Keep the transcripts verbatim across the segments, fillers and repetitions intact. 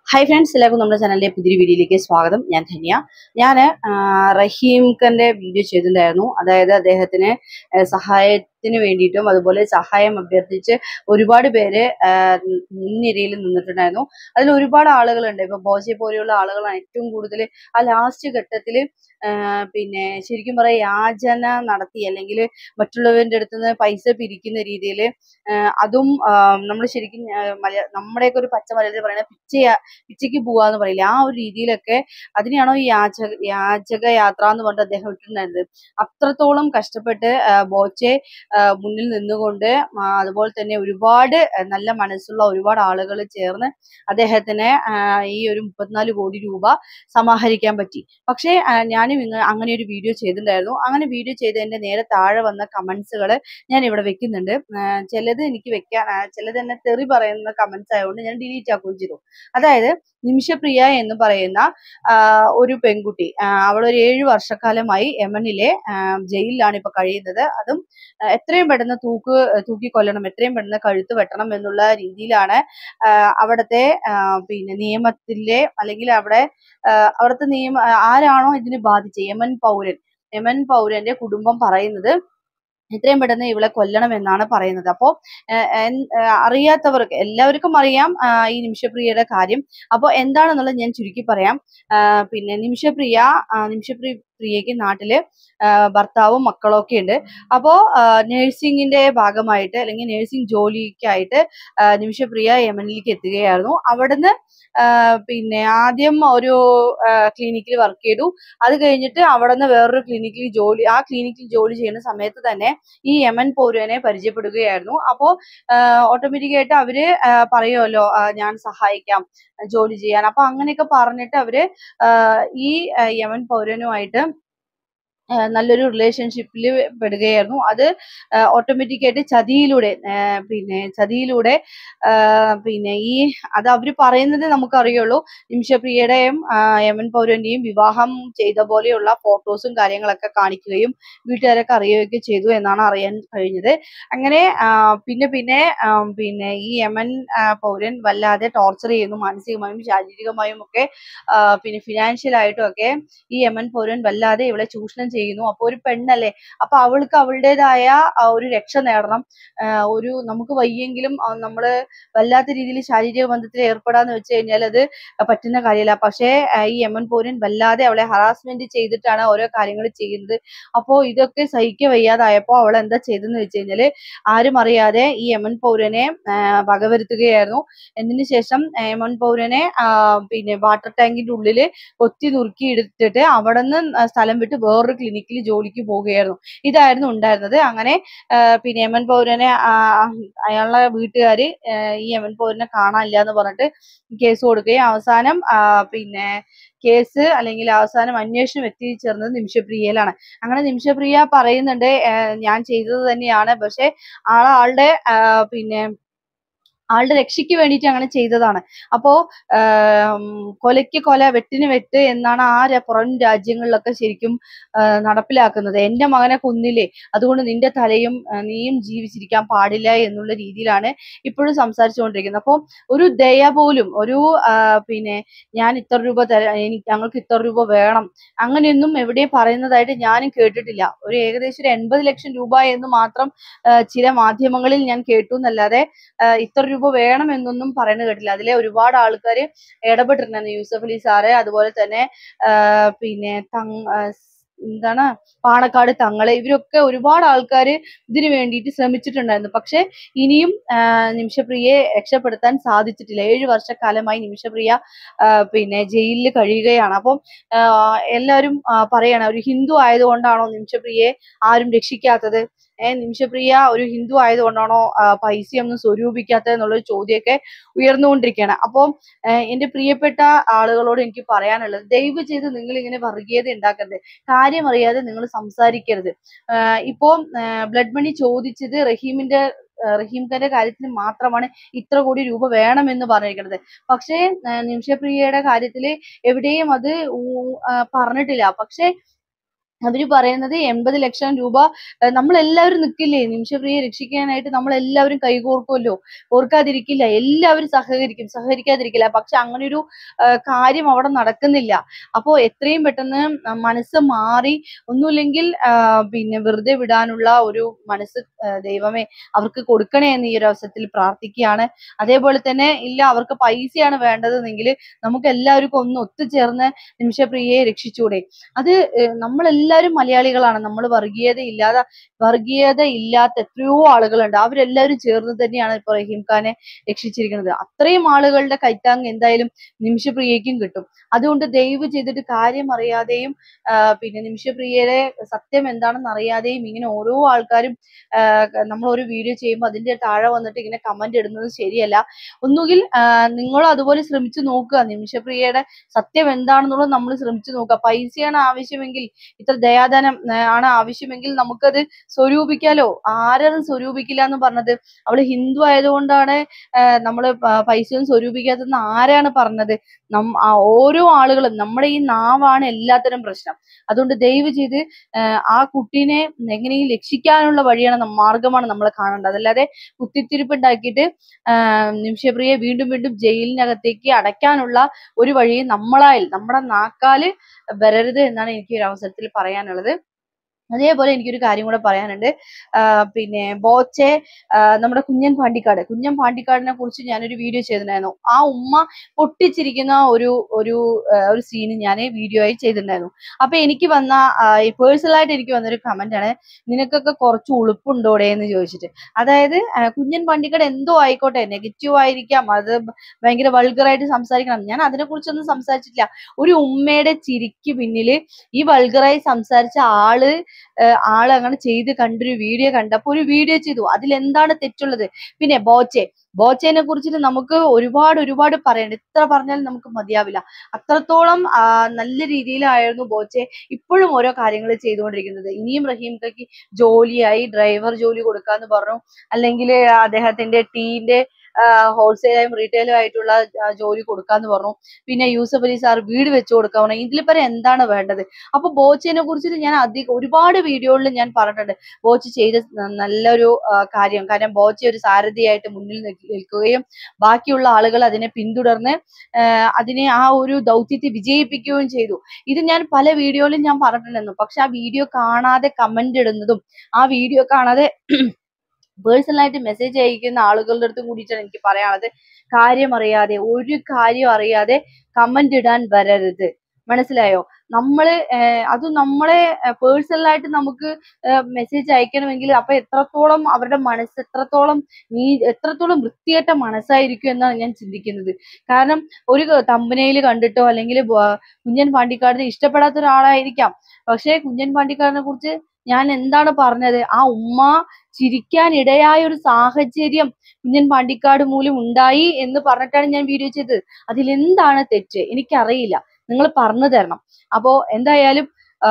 Hi friends, എല്ലാവർക്കും നമ്മുടെ ചാനലിലെ പുതിയൊരു വീഡിയോയിലേക്ക് സ്വാഗതം. ഞാൻ ധന്യ. ഞാൻ റഹീം ഖാന്റെ വീഡിയോ ചെയ്തിട്ടുണ്ടായിരുന്നു. അതായത് അദ്ദേഹത്തിന് സഹായത്തിന് വേണ്ടിയിട്ടും അതുപോലെ സഹായം അഭ്യർത്ഥിച്ച് ഒരുപാട് പേര് മുൻനിരയിൽ നിന്നിട്ടുണ്ടായിരുന്നു. അതിൽ ഒരുപാട് ആളുകളുണ്ട്. ഇപ്പൊ ബോജെ പോലെയുള്ള ആളുകളാണ് ഏറ്റവും കൂടുതൽ ആ ലാസ്റ്റ് ഘട്ടത്തിൽ പിന്നെ ശരിക്കും പറയാം യാചന നടത്തി അല്ലെങ്കിൽ മറ്റുള്ളവരുടെ അടുത്ത് നിന്ന് പൈസ പിരിക്കുന്ന രീതിയിൽ അതും നമ്മൾ ശരിക്കും മലയാ നമ്മുടെയൊക്കെ ഒരു പച്ച മലയാളത്തിൽ പറയുന്ന പിച്ചയാ പിച്ചയ്ക്ക് പോവാന്ന് പറയില്ല, ആ ഒരു രീതിയിലൊക്കെ അതിനെയാണോ ഈ യാചക യാചക യാത്ര എന്ന് പറഞ്ഞിട്ട് അദ്ദേഹം ഇട്ടിട്ടുണ്ടായിരുന്നത്. അത്രത്തോളം കഷ്ടപ്പെട്ട് ബോച്ചെ മുന്നിൽ നിന്നുകൊണ്ട് അതുപോലെ തന്നെ ഒരുപാട് നല്ല മനസ്സുള്ള ഒരുപാട് ആളുകൾ ചേർന്ന് അദ്ദേഹത്തിന് ഈ ഒരു മുപ്പത്തിനാല് കോടി രൂപ സമാഹരിക്കാൻ പറ്റി. പക്ഷേ ഞാനും ഇങ്ങ അങ്ങനെ ഒരു വീഡിയോ ചെയ്തിട്ടുണ്ടായിരുന്നു. അങ്ങനെ വീഡിയോ ചെയ്തതിന്റെ നേരെ താഴെ വന്ന കമന്റ്സുകൾ ഞാൻ ഇവിടെ വെക്കുന്നുണ്ട്. ചിലത് എനിക്ക് വെക്കാൻ ചിലത് എന്നെ തെറി പറയുന്ന കമന്റ്സ് ആയതുകൊണ്ട് ഞാൻ ഡിലീറ്റ് ആക്കുകയും ചെയ്തു. അതായത് നിമിഷപ്രിയ എന്ന് പറയുന്ന ഒരു പെൺകുട്ടി, അവളൊരു ഏഴു വർഷക്കാലമായി യമനിലെ ജയിലിലാണ് ഇപ്പൊ കഴിയുന്നത്. അതും എത്രയും പെട്ടെന്ന് തൂക്ക് തൂക്കി കൊല്ലണം, എത്രയും പെട്ടെന്ന് കഴുത്ത് വെട്ടണം എന്നുള്ള രീതിയിലാണ് അവിടുത്തെ പിന്നെ നിയമത്തിലെ അല്ലെങ്കിൽ അവിടെ അവിടുത്തെ നിയമ ആരാണോ ഇതിന് ബാധിച്ച യമൻ പൗരൻ യമൻ പൗരന്റെ കുടുംബം പറയുന്നത് എത്രയും പെട്ടെന്ന് ഇവളെ കൊല്ലണം എന്നാണ് പറയുന്നത്. അപ്പോൾ അറിയാത്തവർക്ക് എല്ലാവർക്കും അറിയാം ഈ നിമിഷപ്രിയയുടെ കാര്യം. അപ്പോൾ എന്താണെന്നുള്ളത് ഞാൻ ചുരുക്കി പറയാം. പിന്നെ നിമിഷപ്രിയ നിമിഷപ്രിയ പ്രിയയ്ക്ക് നാട്ടില് ഭർത്താവും മക്കളും ഒക്കെ ഉണ്ട്. അപ്പോൾ നഴ്സിംഗിന്റെ ഭാഗമായിട്ട് അല്ലെങ്കിൽ നഴ്സിംഗ് ജോലിക്കായിട്ട് നിമിഷപ്രിയ യമനിലേക്ക് എത്തുകയായിരുന്നു. അവിടുന്ന് പിന്നെ ആദ്യം ഒരു ക്ലിനിക്കിൽ വർക്ക് ചെയ്തു. അത് കഴിഞ്ഞിട്ട് അവിടെ നിന്ന് വേറൊരു ക്ലിനിക്കിൽ ജോലി ആ ക്ലിനിക്കിൽ ജോലി ചെയ്യുന്ന സമയത്ത് തന്നെ ഈ യമൻ പൗരനെ പരിചയപ്പെടുകയായിരുന്നു. അപ്പോൾ ഓട്ടോമാറ്റിക്കായിട്ട് അവര് പറയുമല്ലോ ഞാൻ സഹായിക്കാം ജോലി ചെയ്യാൻ. അപ്പൊ അങ്ങനെയൊക്കെ പറഞ്ഞിട്ട് അവര് ഈ യമൻ പൗരനുമായിട്ട് നല്ലൊരു റിലേഷൻഷിപ്പിൽ പെടുകയായിരുന്നു. അത് ഓട്ടോമാറ്റിക്കായിട്ട് ചതിയിലൂടെ പിന്നെ ചതിയിലൂടെ പിന്നെ ഈ അത് അവർ പറയുന്നത് നമുക്കറിയുള്ളൂ. നിമിഷപ്രിയയുടെയും യമൻ പൗരന്റെയും വിവാഹം ചെയ്ത പോലെയുള്ള ഫോട്ടോസും കാര്യങ്ങളൊക്കെ കാണിക്കുകയും വീട്ടുകാരൊക്കെ അറിയുകയൊക്കെ ചെയ്തു എന്നാണ് അറിയാൻ കഴിഞ്ഞത്. അങ്ങനെ പിന്നെ പിന്നെ പിന്നെ ഈ യമൻ പൗരൻ വല്ലാതെ ടോർച്ചർ ചെയ്യുന്നു, മാനസികമായും ശാരീരികമായും ഒക്കെ പിന്നെ ഫിനാൻഷ്യലായിട്ടും ഒക്കെ ഈ യമൻ പൗരൻ വല്ലാതെ ഇവളെ ചൂഷണം ചെയ്യുന്നു. അപ്പൊ ഒരു പെണ്ണല്ലേ, അപ്പൊ അവൾക്ക് അവളുടേതായ ഒരു രക്ഷ നേടണം. ഒരു നമുക്ക് വയ്യെങ്കിലും നമ്മള് വല്ലാത്ത രീതിയിൽ ശാരീരിക ബന്ധത്തിൽ ഏർപ്പെടാന്ന് വെച്ച് കഴിഞ്ഞാൽ അത് പറ്റുന്ന കാര്യമല്ല. പക്ഷേ ഈ യമൻ പൗരൻ വല്ലാതെ അവളെ ഹറാസ്മെന്റ് ചെയ്തിട്ടാണ് ഓരോ കാര്യങ്ങൾ ചെയ്യുന്നത്. അപ്പോ ഇതൊക്കെ സഹിക്ക വയ്യാതായപ്പോ അവൾ എന്താ ചെയ്തെന്ന് വെച്ച് കഴിഞ്ഞാല് ആരും അറിയാതെ ഈ യമൻ പൗരനെ വകവരുത്തുകയായിരുന്നു. എന്നതിന് ശേഷം യമൻ പൗരനെ പിന്നെ വാട്ടർ ടാങ്കിന്റെ ഉള്ളില് കൊത്തി നുറുക്കി എടുത്തിട്ട് അവിടെ നിന്ന് സ്ഥലം വിട്ട് വേറൊരു ക്ലിനിക്കിൽ ജോലിക്ക് പോവുകയായിരുന്നു. ഇതായിരുന്നു ഉണ്ടായിരുന്നത്. അങ്ങനെ പിന്നെ യമൻ പൗരനെ അയാളുടെ വീട്ടുകാര് ഈ യമൻ പൗരനെ കാണാനില്ല എന്ന് പറഞ്ഞിട്ട് കേസ് കൊടുക്കുകയും അവസാനം പിന്നെ കേസ് അല്ലെങ്കിൽ അവസാനം അന്വേഷണം എത്തിച്ചേർന്നത് നിമിഷപ്രിയയിലാണ്. അങ്ങനെ നിമിഷപ്രിയ പറയുന്നുണ്ട് ഞാൻ ചെയ്തത് തന്നെയാണ്, പക്ഷെ ആളാളുടെ പിന്നെ ആളുടെ രക്ഷയ്ക്ക് വേണ്ടിയിട്ട് അങ്ങനെ ചെയ്തതാണ്. അപ്പോ കൊലയ്ക്ക് കൊല വെട്ടിന് വെട്ട് എന്നാണ് ആ പുറം രാജ്യങ്ങളിലൊക്കെ ശരിക്കും നടപ്പിലാക്കുന്നത്. എന്റെ മകനെ കൊന്നില്ലേ, അതുകൊണ്ട് നിന്റെ തലയും നീയും ജീവിച്ചിരിക്കാൻ പാടില്ല എന്നുള്ള രീതിയിലാണ് ഇപ്പോഴും സംസാരിച്ചുകൊണ്ടിരിക്കുന്നത്. അപ്പോൾ ഒരു ദയ പോലും ഒരു പിന്നെ ഞാൻ ഇത്ര രൂപ തരാം, എനിക്ക് ഞങ്ങൾക്ക് ഇത്ര രൂപ വേണം അങ്ങനെയൊന്നും എവിടെയും പറയുന്നതായിട്ട് ഞാനും കേട്ടിട്ടില്ല. ഒരു ഏകദേശം ഒരു എൺപത് ലക്ഷം രൂപ എന്ന് മാത്രം ചില മാധ്യമങ്ങളിൽ ഞാൻ കേട്ടു എന്നല്ലാതെ ഇത്ര രൂപ വേണം എന്നൊന്നും പറയുന്നത് കേട്ടില്ല. അതിലെ ഒരുപാട് ആൾക്കാർ ഇടപെട്ടിട്ടുണ്ടായിരുന്നു. യൂസഫ് അലി സാറ്, അതുപോലെ തന്നെ പിന്നെ തങ് എന്താണ് പാണക്കാട് തങ്ങള്, ഇവരൊക്കെ ഒരുപാട് ആൾക്കാർ ഇതിനു വേണ്ടിയിട്ട് ശ്രമിച്ചിട്ടുണ്ടായിരുന്നു. പക്ഷെ ഇനിയും നിമിഷപ്രിയയെ രക്ഷപ്പെടുത്താൻ സാധിച്ചിട്ടില്ല. ഏഴു വർഷക്കാലമായി നിമിഷപ്രിയ പിന്നെ ജയിലിൽ കഴിയുകയാണ്. അപ്പം എല്ലാവരും പറയണം ഒരു ഹിന്ദു ആയതുകൊണ്ടാണോ നിമിഷപ്രിയയെ ആരും രക്ഷിക്കാത്തത്, ഏഹ് നിമിഷപ്രിയ ഒരു ഹിന്ദു ആയതുകൊണ്ടാണോ പൈസയൊന്നും സ്വരൂപിക്കാത്തത് എന്നുള്ളൊരു ചോദ്യമൊക്കെ ഉയർന്നുകൊണ്ടിരിക്കുകയാണ്. അപ്പം എന്റെ പ്രിയപ്പെട്ട ആളുകളോട് എനിക്ക് പറയാനുള്ളത്, ദയവ് ചെയ്ത് നിങ്ങൾ ഇങ്ങനെ വർഗീയത ഉണ്ടാക്കരുത്, കാര്യം അറിയാതെ നിങ്ങൾ സംസാരിക്കരുത്. ഇപ്പോ ബ്ലഡ് മണി ചോദിച്ചത് റഹീമിന്റെ റഹീം ഖാന്റെ കാര്യത്തിന് മാത്രമാണ് ഇത്ര കോടി രൂപ വേണമെന്ന് പറഞ്ഞിരിക്കുന്നത്. പക്ഷേ നിമിഷപ്രിയയുടെ കാര്യത്തിൽ എവിടെയും അത് പറഞ്ഞിട്ടില്ല. പക്ഷെ അവര് പറയുന്നത് എൺപത് ലക്ഷം രൂപ നമ്മളെല്ലാവരും നിൽക്കില്ലേ നിമിഷപ്രിയയെ രക്ഷിക്കാനായിട്ട്, നമ്മളെല്ലാവരും കൈകോർക്കുമല്ലോ, ഓർക്കാതിരിക്കില്ല, എല്ലാവരും സഹകരിക്കും, സഹകരിക്കാതിരിക്കില്ല. പക്ഷെ അങ്ങനെ ഒരു കാര്യം അവിടെ നടക്കുന്നില്ല. അപ്പോ എത്രയും പെട്ടെന്ന് മനസ്സ് മാറി, ഒന്നുമില്ലെങ്കിൽ പിന്നെ വെറുതെ വിടാനുള്ള ഒരു മനസ്സ് ദൈവമേ അവർക്ക് കൊടുക്കണേ എന്ന് ഈ ഒരു അവസരത്തിൽ പ്രാർത്ഥിക്കുകയാണ്. അതേപോലെ തന്നെ ഇല്ല അവർക്ക് പൈസയാണ് വേണ്ടതെങ്കിൽ നമുക്ക് എല്ലാവർക്കും ഒന്ന് ഒത്തുചേർന്ന് നിമിഷപ്രിയയെ രക്ഷിച്ചൂടെ? അത് നമ്മളെല്ലാവരും മലയാളികളാണ്, നമ്മൾ വർഗീയത ഇല്ലാതെ വർഗീയത ഇല്ലാത്ത എത്രയോ ആളുകളുണ്ട്, അവരെല്ലാവരും ചേർന്ന് തന്നെയാണ് ഇപ്പൊ റഹീം ഖാനെ രക്ഷിച്ചിരിക്കുന്നത്. അത്രയും ആളുകളുടെ കൈത്താങ് എന്തായാലും നിമിഷപ്രിയയ്ക്കും കിട്ടും. അതുകൊണ്ട് ദയവ് ചെയ്തിട്ട് കാര്യം അറിയാതെയും പിന്നെ നിമിഷപ്രിയയുടെ സത്യം എന്താണെന്ന് അറിയാതെയും ഇങ്ങനെ ഓരോ ആൾക്കാരും നമ്മൾ ഒരു വീഡിയോ ചെയ്യുമ്പോൾ അതിന്റെ താഴെ വന്നിട്ട് ഇങ്ങനെ കമന്റ് ഇടുന്നത് ശരിയല്ല. ഒന്നുകിൽ നിങ്ങൾ അതുപോലെ ശ്രമിച്ചു നോക്കുക, നിമിഷപ്രിയയുടെ സത്യം എന്താണെന്നുള്ളത് നമ്മൾ ശ്രമിച്ചു നോക്കുക. പൈസയാണ് ആവശ്യമെങ്കിൽ, ഇത്ര ദയാദാനം ആണ് ആവശ്യമെങ്കിൽ നമുക്കത് സ്വരൂപിക്കാലോ. ആരത് സ്വരൂപിക്കില്ല എന്ന് പറഞ്ഞത്? അവള് ഹിന്ദു ആയതുകൊണ്ടാണ് നമ്മള് പൈസയൊന്നും സ്വരൂപിക്കാത്തതെന്ന് ആരാണ് പറഞ്ഞത്? നം ഓരോ ആളുകളും, നമ്മുടെ ഈ നാവാണ് എല്ലാത്തരം പ്രശ്നം. അതുകൊണ്ട് ദയവ് ചെയ്ത് ആ കുട്ടീനെ എങ്ങനെയും രക്ഷിക്കാനുള്ള വഴിയാണ്, മാർഗമാണ് നമ്മൾ കാണേണ്ടത്. അതല്ലാതെ കുത്തിത്തിരിപ്പുണ്ടാക്കിയിട്ട് നിമിഷപ്രിയയെ വീണ്ടും വീണ്ടും ജയിലിനകത്തേക്ക് അടയ്ക്കാനുള്ള ഒരു വഴി നമ്മളാൽ, നമ്മുടെ നാക്കാല് വരരുത് എന്നാണ് എനിക്ക് ഒരു അവസരത്തിൽ പറയാനുള്ളത്. അതേപോലെ എനിക്കൊരു കാര്യം കൂടെ പറയാനുണ്ട്. പിന്നെ ബോച്ചെ, നമ്മുടെ കുഞ്ഞൻ പാണ്ടിക്കാട് കുഞ്ഞൻ പാണ്ടിക്കാടിനെ കുറിച്ച് ഞാനൊരു വീഡിയോ ചെയ്തിട്ടുണ്ടായിരുന്നു. ആ ഉമ്മ പൊട്ടിച്ചിരിക്കുന്ന ഒരു ഒരു ഒരു സീന് ഞാൻ വീഡിയോ ആയി ചെയ്തിട്ടുണ്ടായിരുന്നു. അപ്പൊ എനിക്ക് വന്ന പേഴ്സണലായിട്ട് എനിക്ക് വന്നൊരു കമന്റ് ആണ്, നിനക്കൊക്കെ കുറച്ച് ഉളുപ്പുണ്ടോടെ എന്ന് ചോദിച്ചിട്ട്. അതായത് കുഞ്ഞൻ പാണ്ടിക്കാട് എന്തോ ആയിക്കോട്ടെ, നെഗറ്റീവ് ആയിരിക്കാം, അത് ഭയങ്കര വൾഗറായിട്ട് സംസാരിക്കണം, ഞാൻ അതിനെ കുറിച്ചൊന്നും സംസാരിച്ചിട്ടില്ല. ഒരു ഉമ്മയുടെ ചിരിക്ക് പിന്നില് ഈ വൾഗറായി സംസാരിച്ച ആള് ആള് അങ്ങനെ ചെയ്ത് കണ്ടൊരു വീഡിയോ കണ്ടപ്പോ ഒരു വീഡിയോ ചെയ്തു. അതിലെന്താണ് തെറ്റുള്ളത്? പിന്നെ ബോച്ചെ ബോച്ചേനെ കുറിച്ചിട്ട് നമുക്ക് ഒരുപാട് ഒരുപാട് പറയണ്ട, എത്ര പറഞ്ഞാലും നമുക്ക് മതിയാവില്ല. അത്രത്തോളം നല്ല രീതിയിലായിരുന്നു ബോച്ചെ ഇപ്പോഴും ഓരോ കാര്യങ്ങൾ ചെയ്തുകൊണ്ടിരിക്കുന്നത്. ഇനിയും റഹീം ഖയ്ക്ക് ജോലിയായി ഡ്രൈവർ ജോലി കൊടുക്കാന്ന് പറഞ്ഞു, അല്ലെങ്കിൽ അദ്ദേഹത്തിന്റെ ടീന്റെ ഹോൾസെയിലും റീറ്റെയിലും ആയിട്ടുള്ള ജോലി കൊടുക്കാന്ന് പറഞ്ഞു. പിന്നെ യൂസഫ് അലി സാർ വീട് വെച്ചു കൊടുക്കാൻ പറഞ്ഞു. ഇതിൽ പരം എന്താണ് വേണ്ടത്? അപ്പൊ ബോച്ചേനെ കുറിച്ചിട്ട് ഞാൻ അധികം ഒരുപാട് വീഡിയോകളിൽ ഞാൻ പറഞ്ഞിട്ടുണ്ട്, ബോച്ച ചെയ്ത നല്ലൊരു കാര്യം. കാരണം ബോച്ച ഒരു സാരഥിയായിട്ട് മുന്നിൽ നിൽക്കുകയും ബാക്കിയുള്ള ആളുകൾ അതിനെ പിന്തുടർന്ന് അതിനെ ആ ഒരു ദൗത്യത്തെ വിജയിപ്പിക്കുകയും ചെയ്തു. ഇത് ഞാൻ പല വീഡിയോയിലും ഞാൻ പറഞ്ഞിട്ടുണ്ടായിരുന്നു. പക്ഷെ ആ വീഡിയോ കാണാതെ കമന്റ് ഇടുന്നതും ആ വീഡിയോ കാണാതെ പേഴ്സണലായിട്ട് മെസ്സേജ് അയക്കുന്ന ആളുകളുടെ അടുത്തും കൂടിയിട്ടാണ് എനിക്ക് പറയാനുള്ളത്. കാര്യം അറിയാതെ, ഒരു കാര്യം അറിയാതെ കമന്റ് ഇടാൻ വരരുത്, മനസ്സിലായോ? നമ്മള് അത് നമ്മളെ പേഴ്സണലായിട്ട് നമുക്ക് മെസ്സേജ് അയക്കണമെങ്കിൽ അപ്പൊ എത്രത്തോളം അവരുടെ മനസ്സ് എത്രത്തോളം നീ എത്രത്തോളം വൃത്തികെട്ട മനസ്സായിരിക്കും എന്നാണ് ഞാൻ ചിന്തിക്കുന്നത്. കാരണം ഒരു തമ്പനയിൽ കണ്ടിട്ടോ അല്ലെങ്കിൽ കുഞ്ഞൻ പാണ്ടിക്കാടിനെ ഇഷ്ടപ്പെടാത്ത ഒരാളായിരിക്കാം, പക്ഷെ കുഞ്ഞൻ പാണ്ടിക്കാടിനെ കുറിച്ച് ഞാൻ എന്താണ് പറഞ്ഞത്? ആ ഉമ്മ ചിരിക്കാൻ ഇടയായ ഒരു സാഹചര്യം കുഞ്ഞൻ പാണ്ടിക്കാട് മൂലം ഉണ്ടായി എന്ന് പറഞ്ഞിട്ടാണ് ഞാൻ വീഡിയോ ചെയ്തത്. അതിലെന്താണ് തെറ്റ്? എനിക്കറിയില്ല, നിങ്ങൾ പറഞ്ഞു തരണം. അപ്പോ എന്തായാലും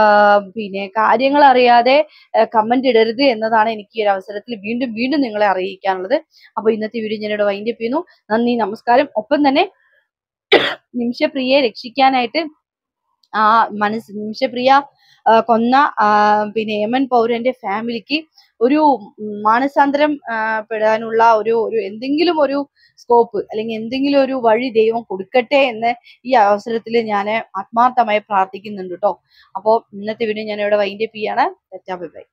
പിന്നെ കാര്യങ്ങൾ അറിയാതെ കമന്റ് ഇടരുത് എന്നതാണ് എനിക്ക് ഈ ഒരു അവസരത്തിൽ വീണ്ടും വീണ്ടും നിങ്ങളെ അറിയിക്കാനുള്ളത്. അപ്പൊ ഇന്നത്തെ വീഡിയോ ഞാനിവിടെ വൈൻഡ് അപ്പ് ചെയ്യുന്നു. നന്ദി, നമസ്കാരം. ഒപ്പം തന്നെ നിമിഷപ്രിയയെ രക്ഷിക്കാനായിട്ട് ആ മനസ്സ് നിമിഷപ്രിയ കൊന്ന പിന്നെ യമൻ പൗരന്റെ ഫാമിലിക്ക് ഒരു മാനസാന്തരം പെടാനുള്ള ഒരു ഒരു എന്തെങ്കിലും ഒരു സ്കോപ്പ് അല്ലെങ്കിൽ എന്തെങ്കിലും ഒരു വഴി ദൈവം കൊടുക്കട്ടെ എന്ന് ഈ അവസരത്തിൽ ഞാൻ ആത്മാർത്ഥമായി പ്രാർത്ഥിക്കുന്നുണ്ട് കേട്ടോ. അപ്പോൾ ഇന്നത്തെ വീഡിയോ ഞാൻ ഇവിടെ വൈൻഡ് അപ്പ് ചെയ്യാണ്. Bye by.